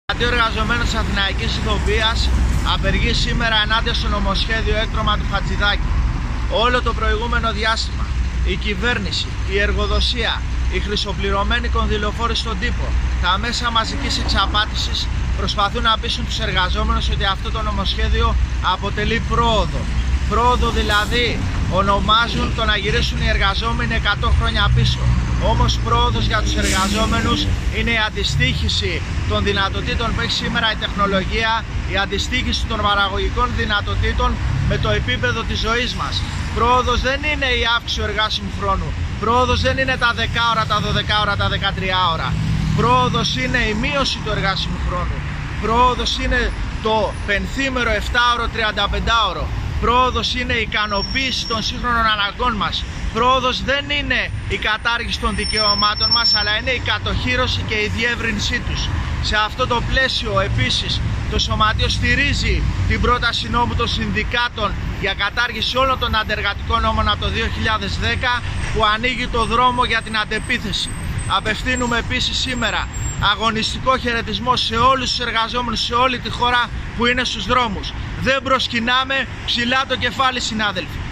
Ο εργαζομένος της Αθηναϊκής Ηθοποιίας απεργεί σήμερα ενάντια στο νομοσχέδιο έκτρωμα του Χατζηδάκη. Όλο το προηγούμενο διάστημα η κυβέρνηση, η εργοδοσία, οι χρυσοπληρωμένοι κονδυλοφόροι στον τύπο, τα μέσα μαζικής εξαπάτησης προσπαθούν να πείσουν τους εργαζόμενους ότι αυτό το νομοσχέδιο αποτελεί πρόοδο. Πρόοδο δηλαδή ονομάζουν το να γυρίσουν οι εργαζόμενοι 100 χρόνια πίσω. Όμως πρόοδος για τους εργαζόμενους είναι η αντιστοίχηση των δυνατοτήτων που έχει σήμερα η τεχνολογία, η αντιστοίχηση των παραγωγικών δυνατοτήτων με το επίπεδο της ζωής μας. Πρόοδος δεν είναι η αύξηση του εργάσιμου χρόνου. Πρόοδος δεν είναι τα 10 ώρα, τα 12 ώρα, τα 13 ώρα. Πρόοδος είναι η μείωση του εργάσιμου χρόνου. Πρόοδος είναι το πενθήμερο 7ωρο, 35ωρο. Πρόοδος είναι η ικανοποίηση των σύγχρονων αναγκών μας. Πρόοδος δεν είναι η κατάργηση των δικαιωμάτων μας, αλλά είναι η κατοχύρωση και η διεύρυνσή τους. Σε αυτό το πλαίσιο επίσης το Σωματείο στηρίζει την πρόταση νόμου των συνδικάτων για κατάργηση όλων των αντεργατικών νόμων από το 2010 που ανοίγει το δρόμο για την αντεπίθεση. Απευθύνουμε επίσης σήμερα αγωνιστικό χαιρετισμό σε όλους τους εργαζόμενους σε όλη τη χώρα που είναι στους δρόμους. Δεν προσκυνάμε, ψηλά το κεφάλι συνάδελφοι.